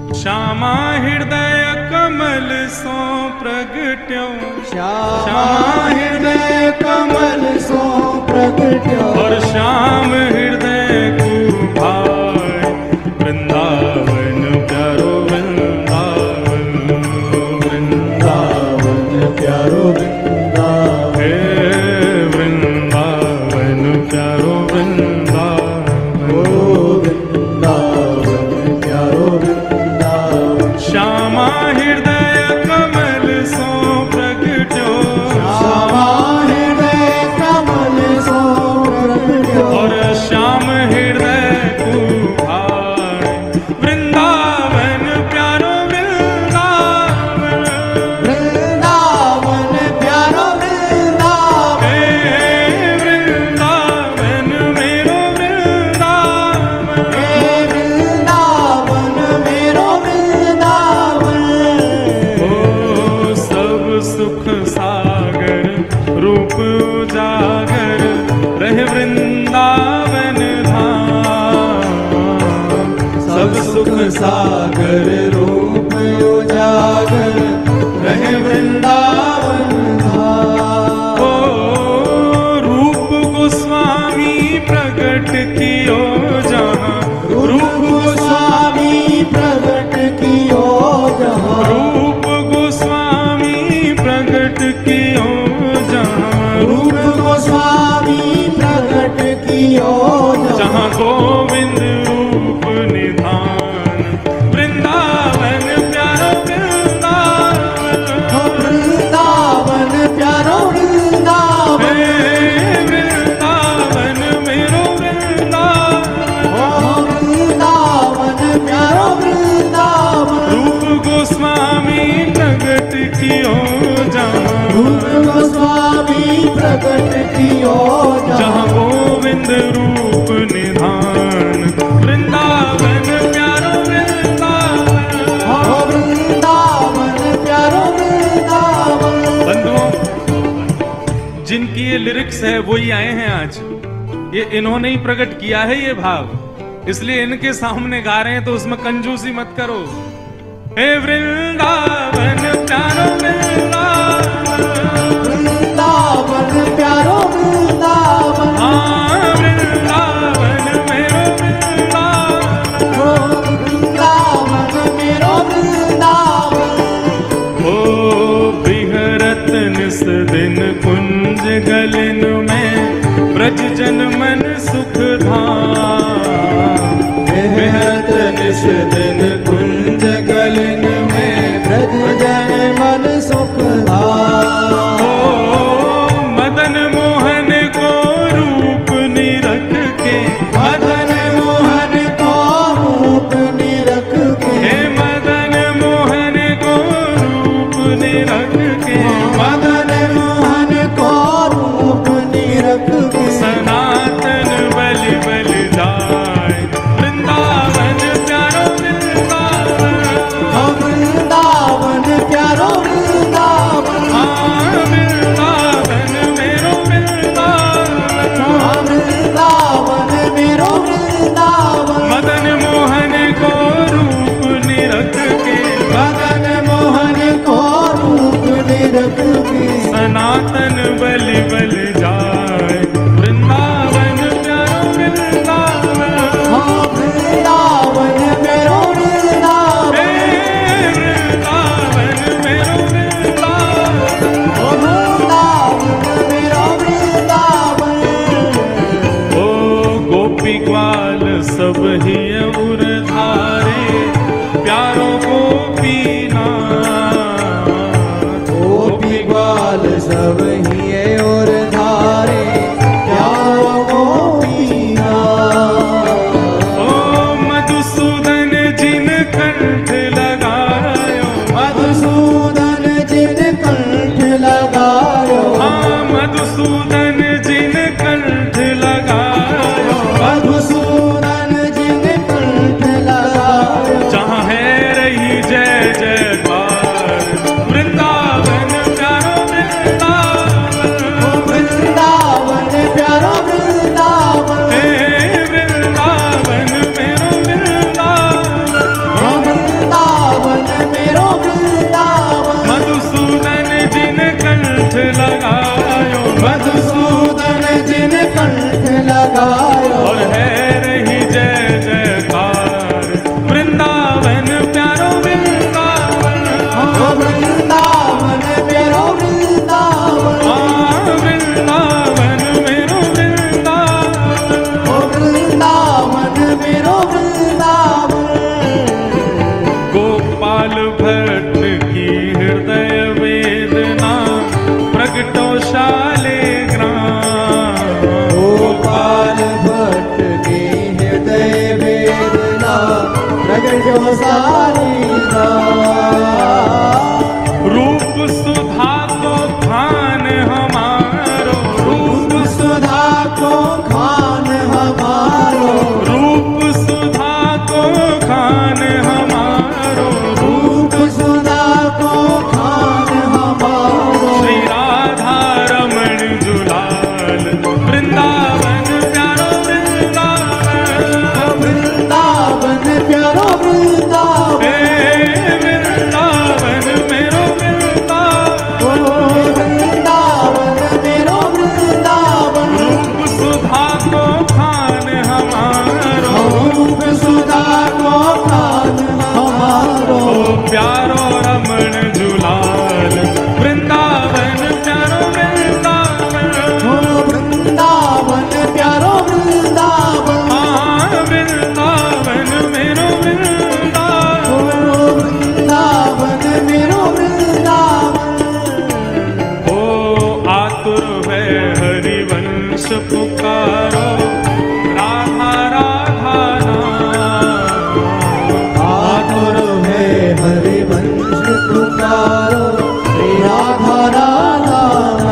श्यामा हृदय कमल सो प्रगट्यो, श्यामा हृदय कमल सो प्रगट्यो, और श्याम हृदय को भाई वृंदावन प्यारो वृंदावन, वृंदावन प्यारो वृंदावन, हे वृंदावन प्यारो वृंदावन, ओ वृंदावन प्यारो वृंदावन। श्यामा हृदय कमल सो प्रगट्यो, श्यामा हृदय कमल सो प्रगट्यो, और श्याम हृदय को भाई वृंदावन प्यारो वृंदावन, वृंदावन प्यारो वृंदावन, हे वृंदावन मेरो वृंदावन, हे वृंदावन मेरो वृंदावन। ओ सब सुख सागर रूप उजागर रहे वृंदावन धाम, सब सुख सागर रूप उजागर रहे वृंदावन धाम। ओ रूप गोस्वामी प्रगट कियो जहाँ, रूप गोस्वामी प्रगट कियो जहाँ, रूप गोस्वामी प्रगट कियो जहाँ, रूप गोस्वामी प्रगट कियो जहाँ जहाँ, गोविंद रूप निधान वृंदावन प्यारो वृंदावन, हो वृंदावन प्यारो वृंदावन, हे वृंदावन मेरो वृंदावन, हो वृंदावन प्यारो वृंदावन। रूप गोस्वामी प्रगट कियो जहाँ, रूप गोस्वामी प्रगट कियो जहाँ जहाँ, गोविंद रूप निधान वृंदावन प्यारो वृंदावन। हो वृंदावन प्यारो वृंदावन। बंधुओं, जिनकी ये लिरिक्स है वो ही आए हैं आज, ये इन्होंने ही प्रकट किया है ये भाव, इसलिए इनके सामने गा रहे हैं तो उसमें कंजूसी मत करो। हे वृंदावन प्यारो वृंदावन, वृंदावन प्यारो वृंदावन, हाँ वृंदावन मेरो वृंदावन, हो वृंदावन मेरो वृंदावन। ओ बिहरत निस दिन कुंज गलिन में ब्रज जन मन सुख धाम, बेहद निस दिन कुंज गलिन में ब्रज जन मन सुख धाम। सारी रूप सुधा को खान हमारो, रूप सुधा को खान हमारो, रूप सुधा को खान हमारो, रूप सुधा को खान हमारो। श्री राधा रमण जुलाल वृंदावन प्यारो वृंदावन, वृंदावन प्यारो वृंदावन, हे वृंदावन मेरो वृंदावन, ओ वृंदावन मेरो वृंदावन। रूप सुधा को खान हमारो, रूप सुधा को खान हमारो, ओ प्यारो रमण जुलाल वृंदावन प्यारो वृंदावन, ओ वृंदावन प्यारो वृंदावन, हाँ वृंदावन मेरो वृंदावन, ओ वृंदावन मेरो वृंदावन। ओ आतुर है हरिवंश पुकारो, राधा राधा नाम, आतुर है हरिवंश पुकारो, राधा राधा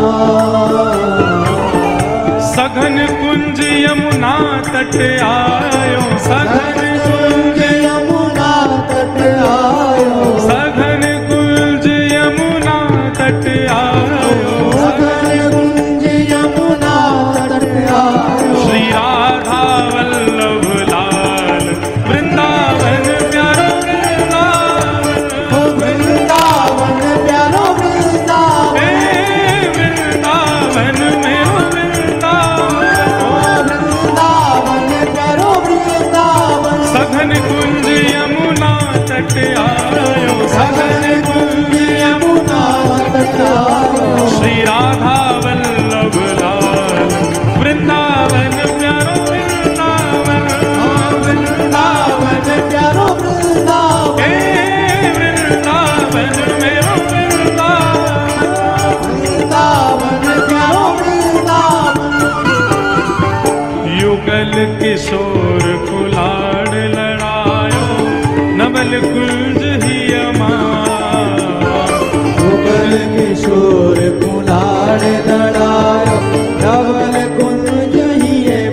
नाम। सघन कुंज यमुना तट आयो, सघन कुंज यमुना तट आयो, सघन कुंज यमुना तट आयो, सघन कुंज यमुना तट आयो। श्री राधा वल्लभ लाल वृंदावन प्यारो वृंदावन, ओ वृंदावन प्यारो वृंदावन, हे वृंदावन मेरो वृंदावन, ओ वृंदावन प्यारो वृंदावन। सघन कुंज यमुना तट आयो, सघन कुंज यमुना तट आयो, श्री राधा वल्लभ लाल वृंदावन प्यारो वृंदावन, ओ वृंदावन प्यारो वृंदावन, हे वृंदावन मेरो वृंदावन, वृंदावन प्यारो वृंदावन। युगल किशोर कुलाड़ लड़ायो, नवल कुंज ही युगल किशोर कुलाड़ लड़ायो, नवल कुंज ही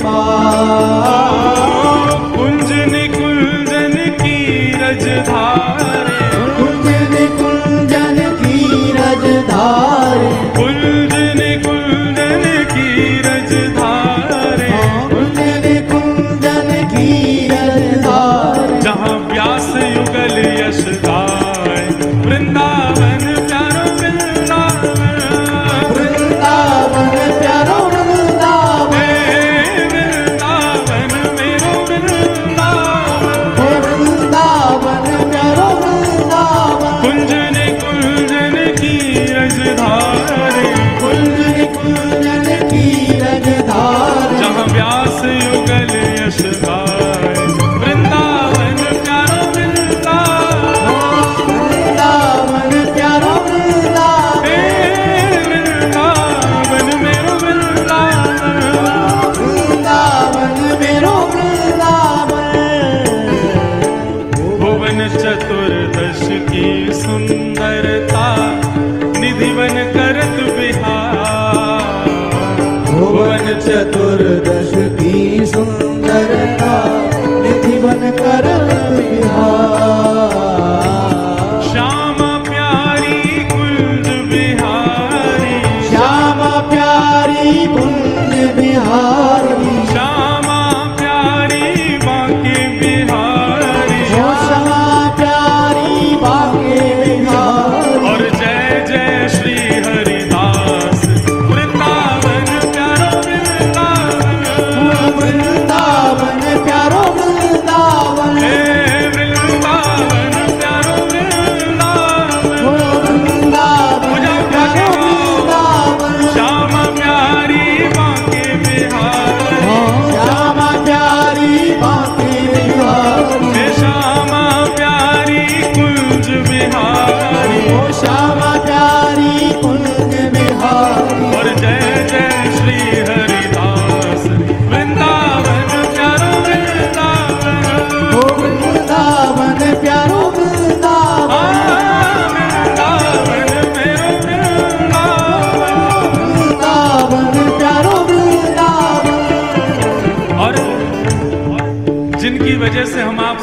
कुंज निकुंजन की रजधारे, कुंजन कुंजन की रजधारे, कुंज निकुंजन की रजधारे, कुंजन कुंजन की रजधारे। जहाँ व्यास युगल यश गाय, वृंदावन प्यारो वृंदावन, वृंदावन प्यारो वृंदावन, हे वृंदावन मेरो वृंदावन, ओ वृंदावन प्यारो वृंदावन। कुंजन कुंजन की रजधारे, कुंजन कुंजन की रजधारे, जहाँ व्यास युगल यश गाय, वृंदावन प्यारो वृंदावन, वृंदावन प्यारो वृंदावन, हे वृंदावन मेरो वृंदावन, वृंदावन मेरो वृंदावन। भुवन चतुर्दश की सुंदरता, निधिवन करत बिहार, भुवन चतुर्दश की सुंदरता, निधिवन करत बिहार। श्यामा प्यारी कुंज बिहारी, श्यामा प्यारी कुंज बिहारी, श्यामा प्यारी बांके बिहारी, ओ श्यामा प्यारी बाके बिहारी। और जय जय श्री हरिदास वृंदावन प्यारो वृंदावन, वृंदावन प्यारो वृंदावन, हे वृंदावन प्यारो वृंदावन, ओ वृंदावन प्यारो वृंदावन। श्यामा प्यारी बांके बिहारी, श्यामा प्यारी बाके बिहारी, हे श्यामा प्यारी कुंज बिहारी, ओ श्यामा प्यारी कुंज बिहारी। और जय जय श्री हरिदास वृंदावन प्यारो वृंदावन, ओ वृंदावन प्यारो